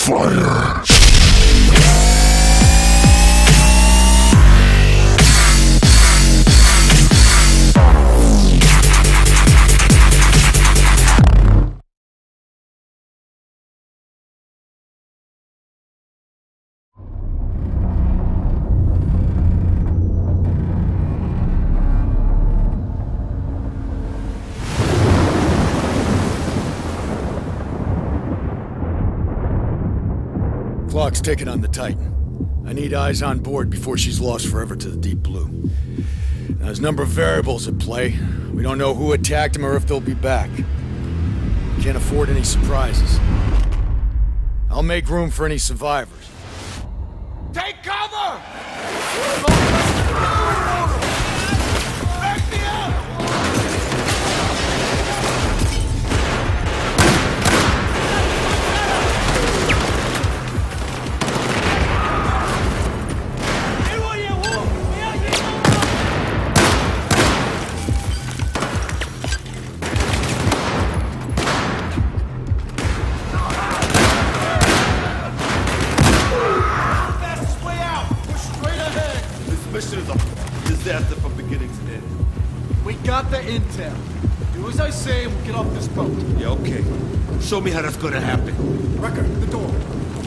fire! Clock's ticking on the Titan. I need eyes on board before she's lost forever to the deep blue. Now, there's a number of variables at play. We don't know who attacked them or if they'll be back. Can't afford any surprises. I'll make room for any survivors. Take cover! Back me up! Mission is a disaster from beginning to end. We got the intel. Do as I say and we'll get off this boat. Yeah, okay. Show me how that's gonna happen. Wrecker, the door.